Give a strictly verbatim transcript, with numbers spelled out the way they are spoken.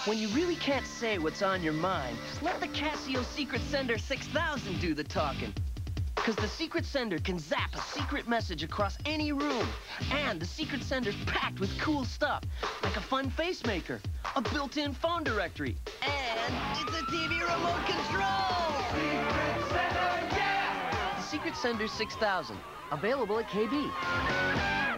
When you really can't say what's on your mind, let the Casio Secret Sender six thousand do the talking. Because the Secret Sender can zap a secret message across any room. And the Secret Sender's packed with cool stuff, like a fun face maker, a built-in phone directory, and it's a T V remote control! Secret Sender, yeah! The Secret Sender six thousand, available at K B.